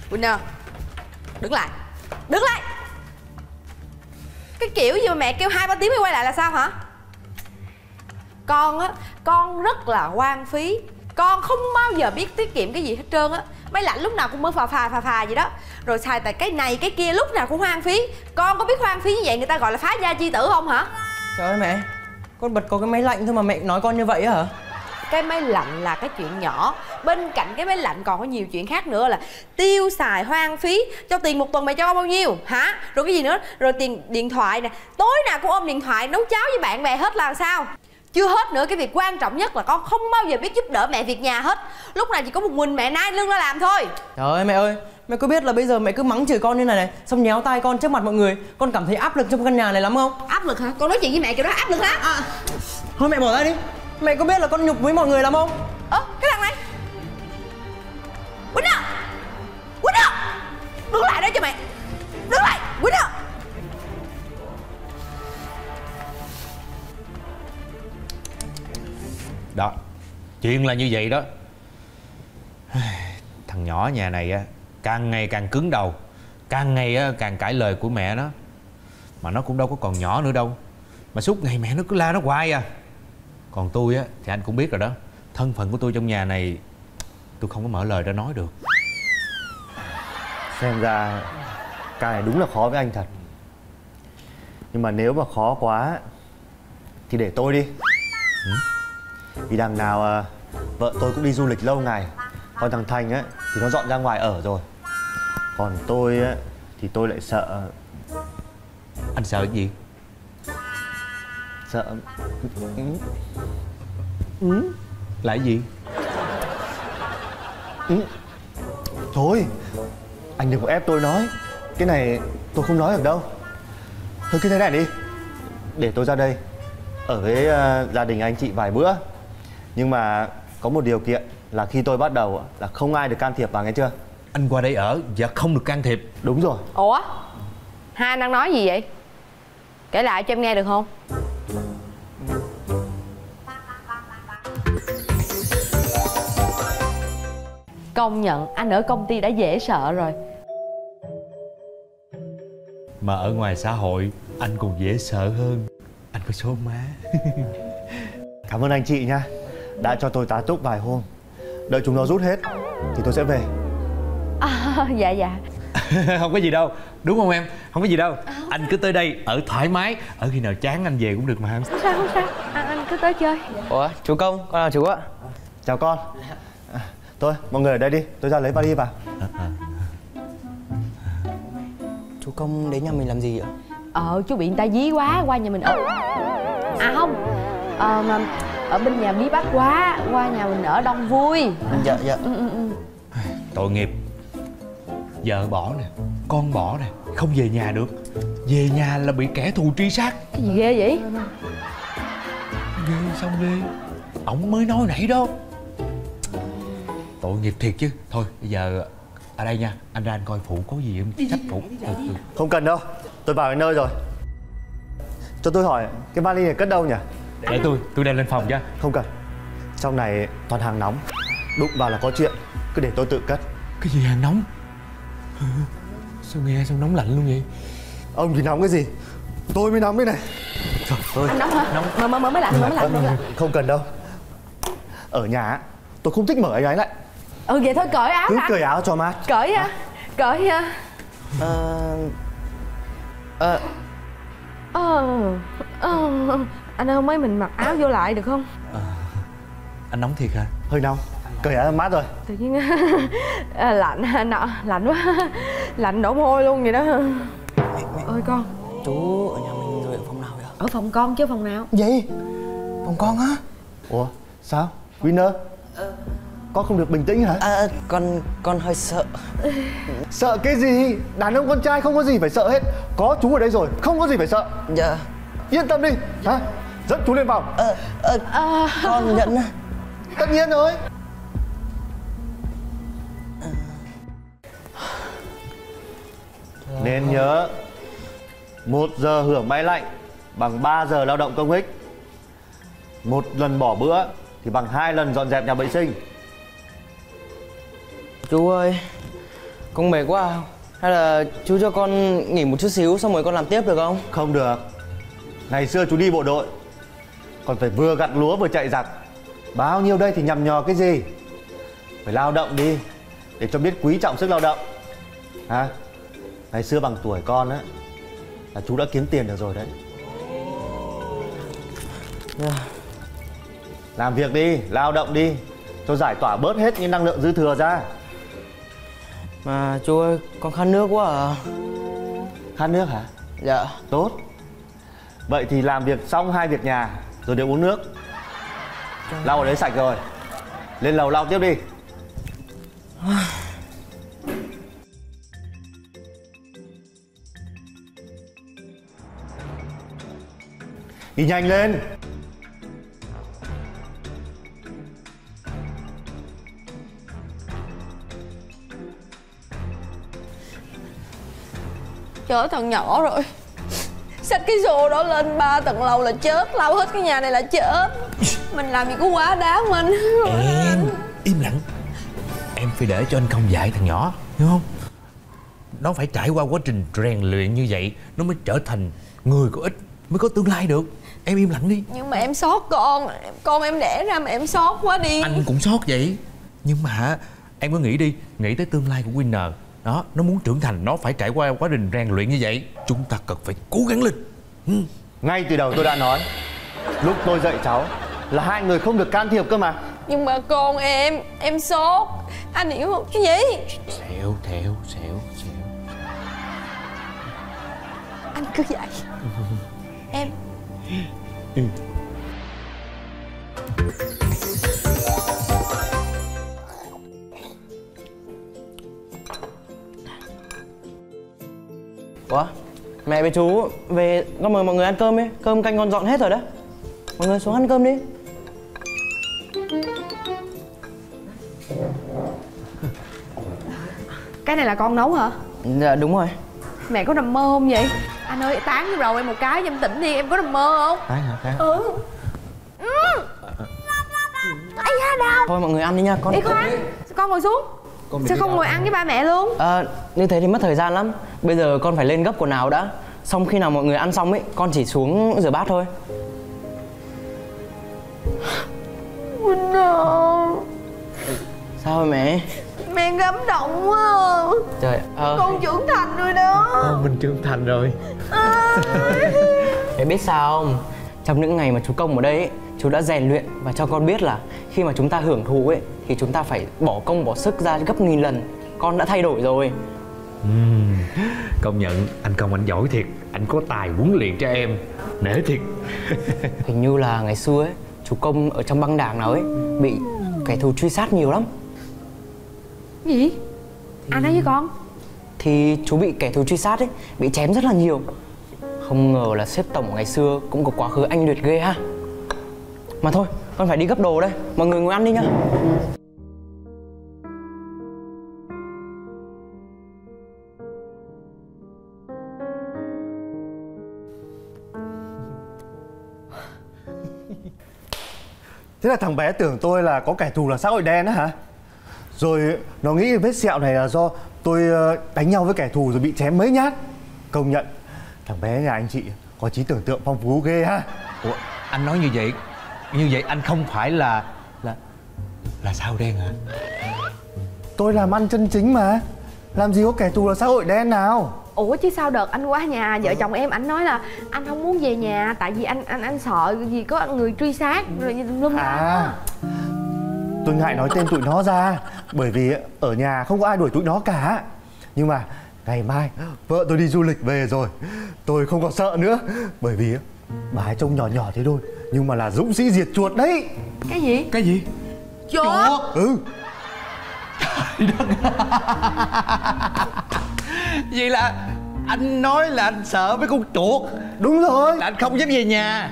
Winner, đứng lại. Đứng lại. Cái kiểu gì mà mẹ kêu 2-3 tiếng mới quay lại là sao hả? Con á, con rất là hoang phí. Con không bao giờ biết tiết kiệm cái gì hết trơn á. Máy lạnh lúc nào cũng mới phà gì đó. Rồi xài tại cái này cái kia lúc nào cũng hoang phí. Con có biết hoang phí như vậy người ta gọi là phá gia chi tử không hả? Trời ơi mẹ, con bật có cái máy lạnh thôi mà mẹ nói con như vậy hả? Cái máy lạnh là cái chuyện nhỏ. Bên cạnh cái máy lạnh còn có nhiều chuyện khác nữa là tiêu xài hoang phí. Cho tiền một tuần mày cho con bao nhiêu hả? Rồi cái gì nữa? Rồi tiền điện thoại nè. Tối nào cũng ôm điện thoại nấu cháo với bạn bè hết là sao? Chưa hết nữa, cái việc quan trọng nhất là con không bao giờ biết giúp đỡ mẹ việc nhà hết. Lúc nào chỉ có một mình mẹ nai lưng ra làm thôi. Trời ơi, mẹ có biết là bây giờ mẹ cứ mắng chửi con như này xong nhéo tai con trước mặt mọi người, con cảm thấy áp lực trong căn nhà này lắm không? Áp lực hả? Con nói chuyện với mẹ kiểu đó áp lực hả? Thôi mẹ bỏ ra đi. Mẹ có biết là con nhục với mọi người lắm không? Cái thằng này Winner, Winner, đứng lại đó cho mẹ. Đứng lại, Winner. Đó, chuyện là như vậy đó. Thằng nhỏ nhà này á, càng ngày càng cứng đầu, càng ngày á, càng cãi lời của mẹ nó. Mà nó cũng đâu có còn nhỏ nữa đâu, mà suốt ngày mẹ nó cứ la nó hoài à. Còn tôi á, thì anh cũng biết rồi đó. Thân phận của tôi trong nhà này, tôi không có mở lời ra nói được. Xem ra cái này đúng là khó với anh thật. Nhưng mà nếu mà khó quá thì để tôi đi. Vì đằng nào vợ tôi cũng đi du lịch lâu ngày. Còn thằng Thành á thì nó dọn ra ngoài ở rồi. Còn tôi á thì tôi lại sợ. Anh sợ cái gì? Sợ Là cái gì? Thôi, anh đừng có ép tôi nói. Cái này tôi không nói được đâu. Thôi cứ thế này đi, để tôi ra đây ở với gia đình anh chị vài bữa. Nhưng mà có một điều kiện là khi tôi bắt đầu là không ai được can thiệp vào, nghe chưa? Anh qua đây ở và không được can thiệp. Đúng rồi. Ủa? Hai anh đang nói gì vậy? Kể lại cho em nghe được không? Công nhận anh ở công ty đã dễ sợ rồi. Mà ở ngoài xã hội anh còn dễ sợ hơn. Anh có số má. Cảm ơn anh chị nha, đã cho tôi tá túc vài hôm. Đợi chúng nó rút hết thì tôi sẽ về. Dạ dạ. Không có gì đâu, đúng không em? Không có gì đâu. Anh cứ tới đây ở thoải mái. Ở khi nào chán anh về cũng được mà. Không sao không sao, anh cứ tới chơi. Ủa, chú Công, con là chú ạ. Chào con. Thôi, mọi người ở đây đi, tôi ra lấy vali vào. Chú Công đến nhà mình làm gì ạ? Chú bị người ta dí quá, qua nhà mình ở. À không, mà ở bên nhà bí bách quá, qua nhà mình ở đông vui. Dạ dạ. Tội nghiệp. Vợ bỏ nè, con bỏ nè, không về nhà được. Về nhà là bị kẻ thù truy sát. Cái gì ghê vậy? Ghê xong ghê. Ổng mới nói nãy đó. Tội nghiệp thiệt chứ. Thôi bây giờ ở đây nha, anh ra anh coi phụ có gì em sách phụ. Không cần đâu, tôi vào đến nơi rồi. Cho tôi hỏi, cái vali này cất đâu nhỉ? Để tôi đem lên phòng cho. Không cần, trong này toàn hàng nóng, đụng vào là có chuyện. Cứ để tôi tự cất. Cái gì hàng nóng? Sao nghe sao nóng lạnh luôn vậy? Ông thì nóng cái gì, tôi mới nóng đây này. Trời ơi. Anh nóng hả? Mở máy lạnh, mở máy lạnh. Không cần đâu. Ở nhà tôi không thích mở anh ấy lại. Vậy thôi cởi áo cứ ra. cởi áo cho mát. Cởi ra. Cởi ra. Anh ơi, mấy mình mặc áo vô lại được không? Anh nóng thiệt hả? Hơi nóng, cởi áo mát rồi. Tự nhiên lạnh lạnh quá. Lạnh đổ môi luôn vậy đó. Ơi con, Chú ở nhà mình rồi ở phòng nào vậy? ở phòng con chứ phòng nào? Gì? Phòng con á? Ủa, sao? Winner? Con không được bình tĩnh hả? Con hơi sợ. Sợ cái gì? Đàn ông con trai không có gì phải sợ hết. Có chú ở đây rồi, không có gì phải sợ. Dạ. Yên tâm đi, hả? Dẫn chú lên phòng. Con nhận. Tất nhiên rồi. Nên nhớ 1 giờ hưởng máy lạnh bằng 3 giờ lao động công ích. 1 lần bỏ bữa thì bằng 2 lần dọn dẹp nhà vệ sinh. Chú ơi, Con mệt quá à? Hay là chú cho con nghỉ một chút xíu xong rồi con làm tiếp được không? Không được. Ngày xưa chú đi bộ đội còn phải vừa gặt lúa vừa chạy giặc. Bao nhiêu đây thì nhằm nhò cái gì. Phải lao động đi để cho biết quý trọng sức lao động. Hả? Ngày xưa bằng tuổi con á là chú đã kiếm tiền được rồi đấy. Làm việc đi, lao động đi cho giải tỏa bớt hết những năng lượng dư thừa ra. Mà chú ơi, con khát nước quá à. Khát nước hả? Dạ. Tốt. Vậy thì làm việc xong 2 việc nhà rồi để uống nước. Lau ở đấy sạch rồi. Lên lầu lau tiếp đi. Đi nhanh lên. Trời, thằng nhỏ rồi. Xách cái xô đó lên 3 tầng lầu là chết. Lau hết cái nhà này là chết. Mình làm gì có quá đáng mình. Em im lặng. Em phải để cho anh Công dạy thằng nhỏ, hiểu không? Nó phải trải qua quá trình rèn luyện như vậy nó mới trở thành người có ích, mới có tương lai được. Em im lặng đi. Nhưng mà em xót con em đẻ ra mà em xót quá đi. Anh cũng xót vậy. Nhưng mà em có nghĩ đi, nghĩ tới tương lai của Winner. Đó, nó muốn trưởng thành nó phải trải qua quá trình rèn luyện như vậy. Chúng ta cần phải cố gắng lên. Ngay từ đầu tôi đã nói lúc tôi dạy cháu là 2 người không được can thiệp cơ mà. Nhưng mà con em sốt. Anh hiểu không? Cái gì? Xẹo. Anh cứ vậy. Em Ủa? Mẹ với chú về con mời mọi người ăn cơm đi. Cơm canh con dọn hết rồi đó. Mọi người xuống ăn cơm đi. cái này là con nấu hả? Dạ đúng rồi. Mẹ có nằm mơ không vậy? Anh ơi, tán cái đầu em một cái cho em tỉnh đi. Em có nằm mơ không? Tán hả? Tán. Ây da, đau. Thôi mọi người ăn đi nha con. Ê khoan, con ngồi xuống. Sao không ngồi ăn với ba mẹ luôn? Như thế thì mất thời gian lắm. Bây giờ con phải lên gấp quần áo đã. Xong khi nào mọi người ăn xong ấy, con chỉ xuống rửa bát thôi. Sao rồi mẹ? Mẹ cảm động quá. Trời Con trưởng thành rồi đó. Con mình trưởng thành rồi. Mẹ biết sao không? Trong những ngày mà chú Công ở đây ấy, chú đã rèn luyện và cho con biết là khi mà chúng ta hưởng thụ ấy thì chúng ta phải bỏ công bỏ sức ra gấp nghìn lần. Con đã thay đổi rồi. Công nhận anh Công anh giỏi thiệt. Anh có tài huấn luyện cho em. Nể thiệt. Hình như là ngày xưa ấy, chú Công ở trong băng đảng nào ấy bị kẻ thù truy sát nhiều lắm. Gì? Anh nói với con. Thì chú bị kẻ thù truy sát ấy, bị chém rất là nhiều. Không ngờ là sếp tổng ngày xưa cũng có quá khứ anh liệt ghê ha. Mà thôi, con phải đi gấp đồ đây. Mọi người ngồi ăn đi nhá. Thế là thằng bé tưởng tôi là có kẻ thù là xã hội đen á hả? Rồi nó nghĩ vết sẹo này là do tôi đánh nhau với kẻ thù rồi bị chém mấy nhát. Công nhận thằng bé nhà anh chị có trí tưởng tượng phong phú ghê ha. Ủa, anh nói như vậy anh không phải là sao đen hả? Tôi làm ăn chân chính mà. Làm gì có kẻ thù là xã hội đen nào. Ủa chứ sao đợt anh qua nhà vợ chồng em, anh nói là anh không muốn về nhà tại vì anh sợ gì có người truy sát rồi lum la. Tôi ngại nói tên tụi nó ra bởi vì ở nhà không có ai đuổi tụi nó cả. Nhưng mà ngày mai vợ tôi đi du lịch về rồi, tôi không còn sợ nữa. Bởi vì bà ấy trông nhỏ nhỏ thế thôi nhưng mà là dũng sĩ diệt chuột đấy. Cái gì? Cái gì? Chuột? Vậy là anh nói là anh sợ mấy con chuột. Đúng rồi. Là anh không dám về nhà.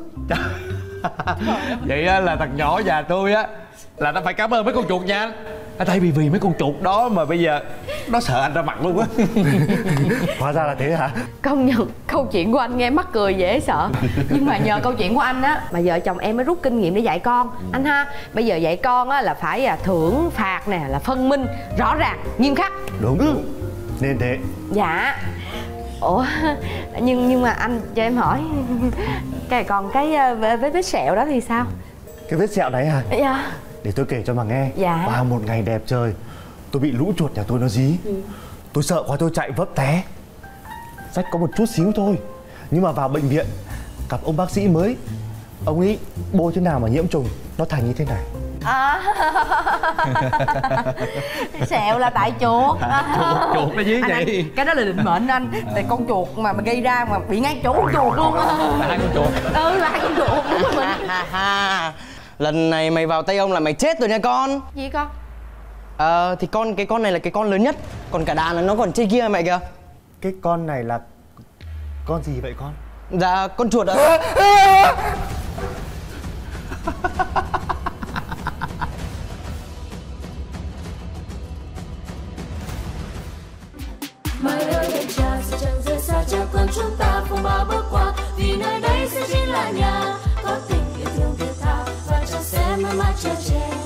Vậy á là thằng nhỏ nhà tôi á là nó phải cảm ơn mấy con chuột nha. Tại vì mấy con chuột đó mà bây giờ nó sợ anh ra mặt luôn á. Hóa ra là thế hả? Công nhận câu chuyện của anh nghe mắc cười dễ sợ. Nhưng mà nhờ câu chuyện của anh á mà vợ chồng em mới rút kinh nghiệm để dạy con anh ha. Bây giờ dạy con á là phải thưởng phạt nè, là phân minh rõ ràng nghiêm khắc. Đúng. Nên thế. Dạ. Ủa nhưng mà anh cho em hỏi còn cái vết sẹo đó thì sao? Cái vết sẹo đấy hả? Dạ. Để tôi kể cho mà nghe. Dạ. Vào một ngày đẹp trời, tôi bị lũ chuột nhà tôi nó dí. Tôi sợ quá tôi chạy vấp té. Rách có một chút xíu thôi. Nhưng mà vào bệnh viện gặp ông bác sĩ mới. Ông ấy bôi thế nào mà nhiễm trùng nó thành như thế này. Sẹo là tại chuột. Chuột nó dí vậy. Anh, cái đó là định mệnh anh. Tại con chuột mà gây ra mà bị ngay chỗ con chuột luôn. Hai con chuột. Là hai con chuột đúng rồi mình. Lần này mày vào tay ông là mày chết rồi nha con. Gì con? Thì cái con này là cái con lớn nhất. Còn cả đàn là nó còn trên kia mẹ kìa. Cái con này là con gì vậy con? Dạ con chuột ạ. Mai ơi đêm trà sẽ chẳng rời xa cha con chúng ta cùng bao bước qua, vì nơi đây sẽ chính là nhà, có tình yêu thương thiết tha và chẳng sẽ mãi mãi chờ che.